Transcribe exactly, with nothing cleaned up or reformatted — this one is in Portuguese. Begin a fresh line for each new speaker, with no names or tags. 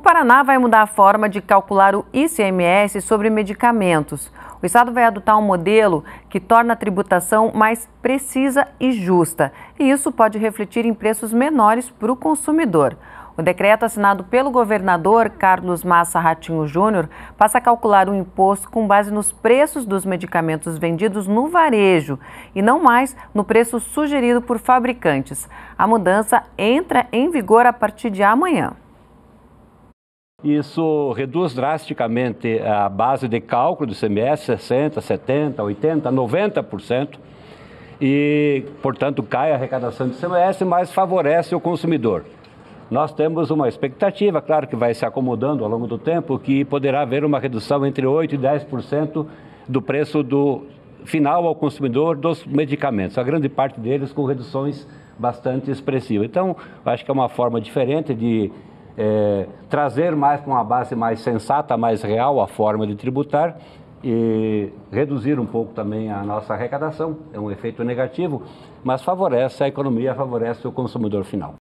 Paraná vai mudar a forma de calcular o I C M S sobre medicamentos. O estado vai adotar um modelo que torna a tributação mais precisa e justa. E isso pode refletir em preços menores para o consumidor. O decreto assinado pelo governador Carlos Massa Ratinho Júnior passa a calcular o imposto com base nos preços dos medicamentos vendidos no varejo e não mais no preço sugerido por fabricantes. A mudança entra em vigor a partir de amanhã.
Isso reduz drasticamente a base de cálculo do I C M S, sessenta por cento, setenta por cento, oitenta por cento, noventa por cento, e, portanto, cai a arrecadação do I C M S, mas favorece o consumidor. Nós temos uma expectativa, claro que vai se acomodando ao longo do tempo, que poderá haver uma redução entre oito por cento e dez por cento do preço do final ao consumidor dos medicamentos, a grande parte deles com reduções bastante expressivas. Então, acho que é uma forma diferente de É, trazer mais para uma base mais sensata, mais real a forma de tributar e reduzir um pouco também a nossa arrecadação. É um efeito negativo, mas favorece a economia, favorece o consumidor final.